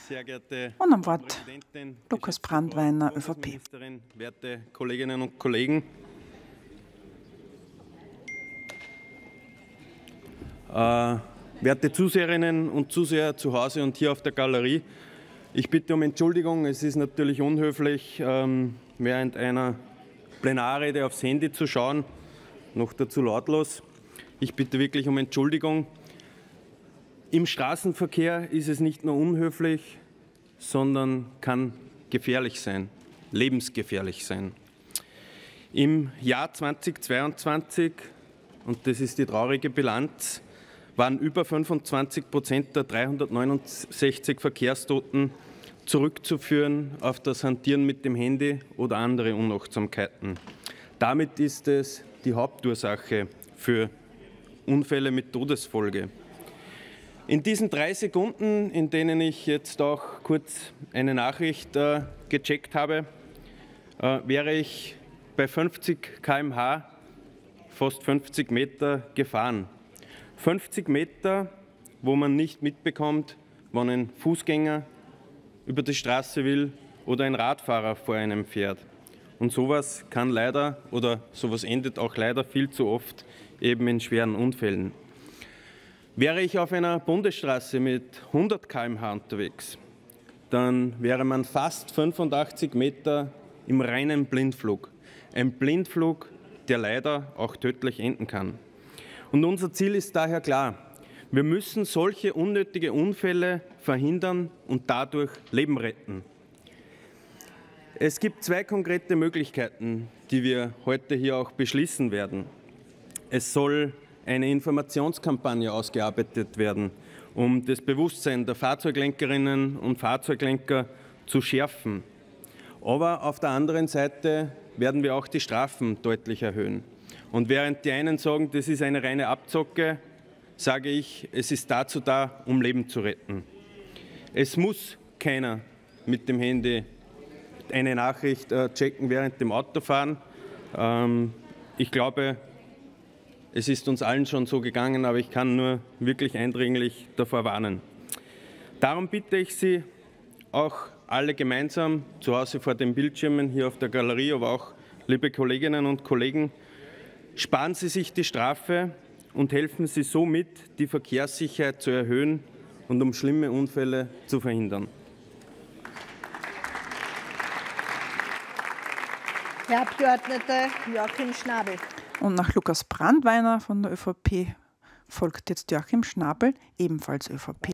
Sehr geehrte Und am Wort Präsidentin, Lukas Brandweiner, ÖVP. Bundesministerin, werte Kolleginnen und Kollegen. Werte Zuseherinnen und Zuseher zu Hause und hier auf der Galerie, ich bitte um Entschuldigung, es ist natürlich unhöflich, während einer Plenarrede aufs Handy zu schauen, noch dazu lautlos. Ich bitte wirklich um Entschuldigung. Im Straßenverkehr ist es nicht nur unhöflich, sondern kann gefährlich sein, lebensgefährlich sein. Im Jahr 2022, und das ist die traurige Bilanz, waren über 25% der 369 Verkehrstoten zurückzuführen auf das Hantieren mit dem Handy oder andere Unachtsamkeiten. Damit ist es die Hauptursache für Unfälle mit Todesfolge. In diesen 3 Sekunden, in denen ich jetzt auch kurz eine Nachricht gecheckt habe, wäre ich bei 50 km/h fast 50 Meter gefahren. 50 Meter, wo man nicht mitbekommt, wann ein Fußgänger über die Straße will oder ein Radfahrer vor einem fährt. Und sowas kann leider oder sowas endet auch leider viel zu oft eben in schweren Unfällen. Wäre ich auf einer Bundesstraße mit 100 km/h unterwegs, dann wäre man fast 85 Meter im reinen Blindflug. Ein Blindflug, der leider auch tödlich enden kann. Und unser Ziel ist daher klar. Wir müssen solche unnötige Unfälle verhindern und dadurch Leben retten. Es gibt 2 konkrete Möglichkeiten, die wir heute hier auch beschließen werden. Es soll eine Informationskampagne ausgearbeitet werden, um das Bewusstsein der Fahrzeuglenkerinnen und Fahrzeuglenker zu schärfen. Aber auf der anderen Seite werden wir auch die Strafen deutlich erhöhen. Und während die einen sagen, das ist eine reine Abzocke, sage ich, es ist dazu da, um Leben zu retten. Es muss keiner mit dem Handy eine Nachricht checken während dem Autofahren. Ich glaube, es ist uns allen schon so gegangen, aber ich kann nur wirklich eindringlich davor warnen. Darum bitte ich Sie, auch alle gemeinsam, zu Hause vor den Bildschirmen, hier auf der Galerie, aber auch liebe Kolleginnen und Kollegen, sparen Sie sich die Strafe und helfen Sie somit, die Verkehrssicherheit zu erhöhen und um schlimme Unfälle zu verhindern. Herr Abgeordneter Joachim Schnabel. Und nach Lukas Brandweiner von der ÖVP folgt jetzt Joachim Schnabel, ebenfalls ÖVP.